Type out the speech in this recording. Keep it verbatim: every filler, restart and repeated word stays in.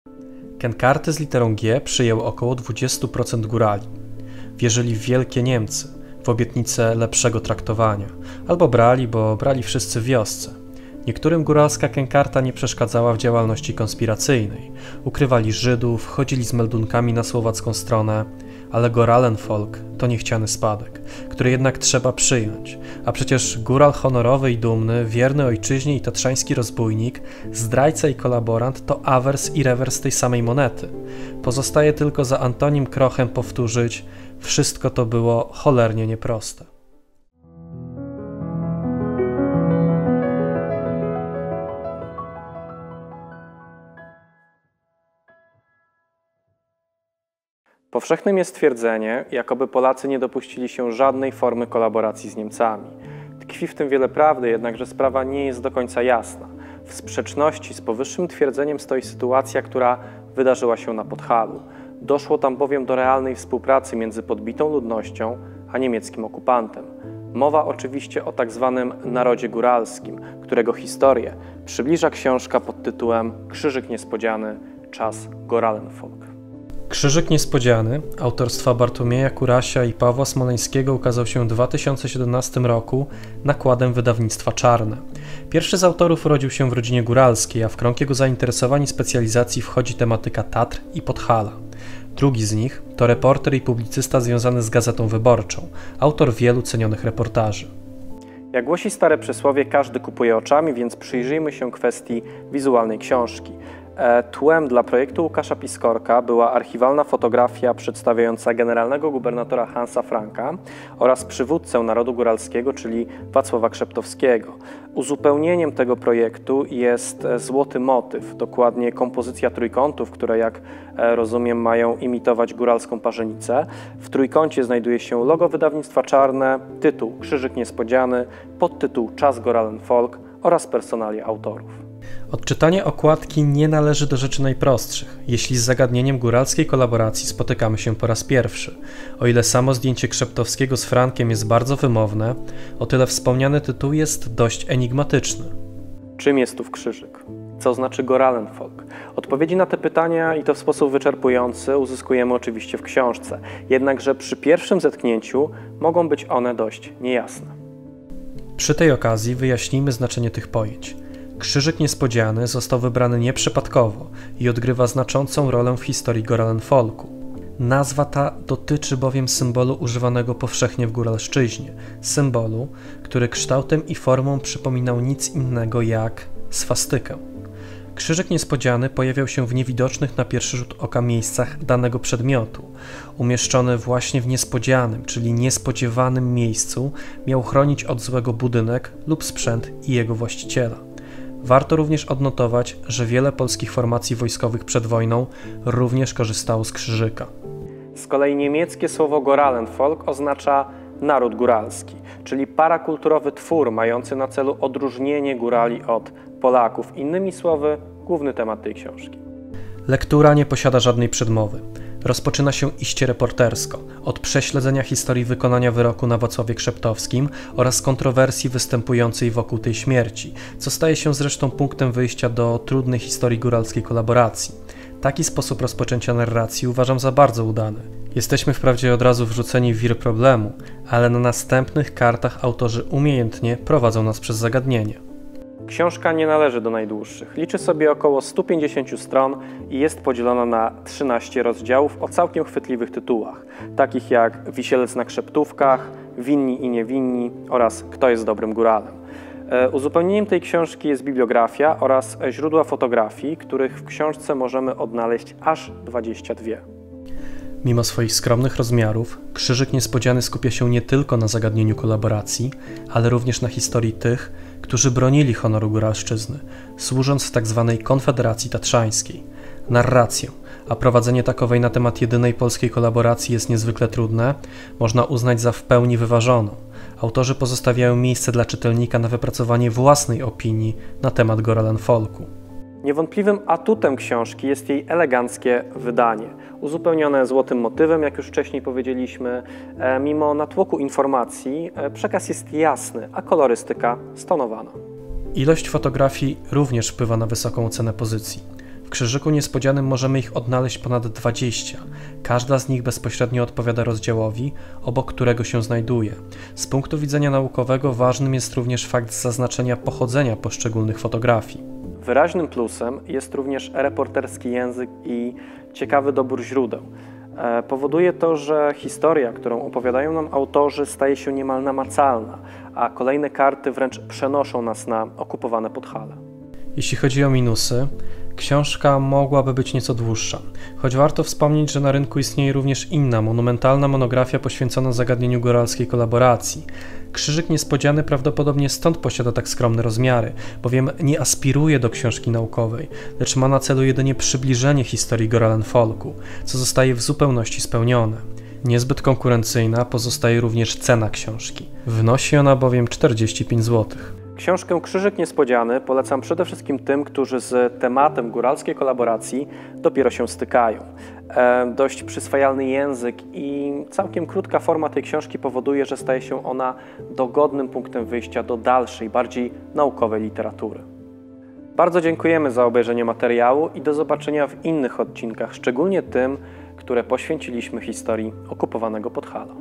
Ken-karty z literą G przyjęło około dwadzieścia procent górali. Wierzyli w wielkie Niemcy, w obietnicę lepszego traktowania, albo brali, bo brali wszyscy w wiosce. Niektórym góralska Ken-karta nie przeszkadzała w działalności konspiracyjnej. Ukrywali Żydów, chodzili z meldunkami na słowacką stronę, ale Goralenfolk to niechciany spadek, który jednak trzeba przyjąć. A przecież góral honorowy i dumny, wierny ojczyźnie i tatrzański rozbójnik, zdrajca i kolaborant to awers i rewers tej samej monety. Pozostaje tylko za Antonim Krochem powtórzyć: wszystko to było cholernie nieproste. Powszechnym jest twierdzenie, jakoby Polacy nie dopuścili się żadnej formy kolaboracji z Niemcami. Tkwi w tym wiele prawdy, jednakże sprawa nie jest do końca jasna. W sprzeczności z powyższym twierdzeniem stoi sytuacja, która wydarzyła się na Podhalu. Doszło tam bowiem do realnej współpracy między podbitą ludnością a niemieckim okupantem. Mowa oczywiście o tak zwanym narodzie góralskim, którego historię przybliża książka pod tytułem Krzyżyk Niespodziany – Czas Goralenfolk. Krzyżyk Niespodziany autorstwa Bartłomieja Kurasia i Pawła Smoleńskiego ukazał się w dwa tysiące siedemnastym roku nakładem wydawnictwa Czarne. Pierwszy z autorów urodził się w rodzinie góralskiej, a w krąg jego zainteresowań i specjalizacji wchodzi tematyka Tatr i Podhala. Drugi z nich to reporter i publicysta związany z Gazetą Wyborczą, autor wielu cenionych reportaży. Jak głosi stare przysłowie, każdy kupuje oczami, więc przyjrzyjmy się kwestii wizualnej książki. Tłem dla projektu Łukasza Piskorka była archiwalna fotografia przedstawiająca generalnego gubernatora Hansa Franka oraz przywódcę narodu góralskiego, czyli Wacława Krzeptowskiego. Uzupełnieniem tego projektu jest złoty motyw, dokładnie kompozycja trójkątów, które, jak rozumiem, mają imitować góralską parzenicę. W trójkącie znajduje się logo wydawnictwa Czarne, tytuł Krzyżyk Niespodziany, podtytuł Czas Goralenfolk oraz personalia autorów. Odczytanie okładki nie należy do rzeczy najprostszych, jeśli z zagadnieniem góralskiej kolaboracji spotykamy się po raz pierwszy. O ile samo zdjęcie Krzeptowskiego z Frankiem jest bardzo wymowne, o tyle wspomniany tytuł jest dość enigmatyczny. Czym jest tu krzyżyk? Co znaczy Goralenfolk? Odpowiedzi na te pytania, i to w sposób wyczerpujący, uzyskujemy oczywiście w książce, jednakże przy pierwszym zetknięciu mogą być one dość niejasne. Przy tej okazji wyjaśnijmy znaczenie tych pojęć. Krzyżyk Niespodziany został wybrany nieprzypadkowo i odgrywa znaczącą rolę w historii Goralenfolku. Nazwa ta dotyczy bowiem symbolu używanego powszechnie w Góralszczyźnie, symbolu, który kształtem i formą przypominał nic innego jak swastykę. Krzyżyk Niespodziany pojawiał się w niewidocznych na pierwszy rzut oka miejscach danego przedmiotu. Umieszczony właśnie w niespodzianym, czyli niespodziewanym miejscu, miał chronić od złego budynek lub sprzęt i jego właściciela. Warto również odnotować, że wiele polskich formacji wojskowych przed wojną również korzystało z krzyżyka. Z kolei niemieckie słowo Goralenfolk oznacza naród góralski, czyli parakulturowy twór mający na celu odróżnienie górali od Polaków. Innymi słowy, główny temat tej książki. Lektura nie posiada żadnej przedmowy. Rozpoczyna się iście reportersko, od prześledzenia historii wykonania wyroku na Wacławie Krzeptowskim oraz kontrowersji występującej wokół tej śmierci, co staje się zresztą punktem wyjścia do trudnej historii góralskiej kolaboracji. Taki sposób rozpoczęcia narracji uważam za bardzo udany. Jesteśmy wprawdzie od razu wrzuceni w wir problemu, ale na następnych kartach autorzy umiejętnie prowadzą nas przez zagadnienie. Książka nie należy do najdłuższych. Liczy sobie około stu pięćdziesięciu stron i jest podzielona na trzynaście rozdziałów o całkiem chwytliwych tytułach, takich jak Wisielec na Krzeptówkach, Winni i niewinni oraz Kto jest dobrym góralem. Uzupełnieniem tej książki jest bibliografia oraz źródła fotografii, których w książce możemy odnaleźć aż dwadzieścia dwie. Mimo swoich skromnych rozmiarów, Krzyżyk Niespodziany skupia się nie tylko na zagadnieniu kolaboracji, ale również na historii tych, którzy bronili honoru Góralszczyzny, służąc w tzw. Konfederacji Tatrzańskiej. Narrację, a prowadzenie takowej na temat jedynej polskiej kolaboracji jest niezwykle trudne, można uznać za w pełni wyważoną. Autorzy pozostawiają miejsce dla czytelnika na wypracowanie własnej opinii na temat Goralenfolku. Niewątpliwym atutem książki jest jej eleganckie wydanie, uzupełnione złotym motywem, jak już wcześniej powiedzieliśmy. Mimo natłoku informacji przekaz jest jasny, a kolorystyka stonowana. Ilość fotografii również wpływa na wysoką cenę pozycji. W Krzyżyku Niespodzianym możemy ich odnaleźć ponad dwadzieścia. Każda z nich bezpośrednio odpowiada rozdziałowi, obok którego się znajduje. Z punktu widzenia naukowego ważnym jest również fakt zaznaczenia pochodzenia poszczególnych fotografii. Wyraźnym plusem jest również reporterski język i ciekawy dobór źródeł. Powoduje to, że historia, którą opowiadają nam autorzy, staje się niemal namacalna, a kolejne karty wręcz przenoszą nas na okupowane Podhale. Jeśli chodzi o minusy, książka mogłaby być nieco dłuższa, choć warto wspomnieć, że na rynku istnieje również inna, monumentalna monografia poświęcona zagadnieniu góralskiej kolaboracji. Krzyżyk Niespodziany prawdopodobnie stąd posiada tak skromne rozmiary, bowiem nie aspiruje do książki naukowej, lecz ma na celu jedynie przybliżenie historii Goralan Folku, co zostaje w zupełności spełnione. Niezbyt konkurencyjna pozostaje również cena książki. Wynosi ona bowiem czterdzieści pięć złotych. Książkę Krzyżyk Niespodziany polecam przede wszystkim tym, którzy z tematem góralskiej kolaboracji dopiero się stykają. E, dość przyswajalny język i całkiem krótka forma tej książki powoduje, że staje się ona dogodnym punktem wyjścia do dalszej, bardziej naukowej literatury. Bardzo dziękujemy za obejrzenie materiału i do zobaczenia w innych odcinkach, szczególnie tym, które poświęciliśmy historii okupowanego Podhala.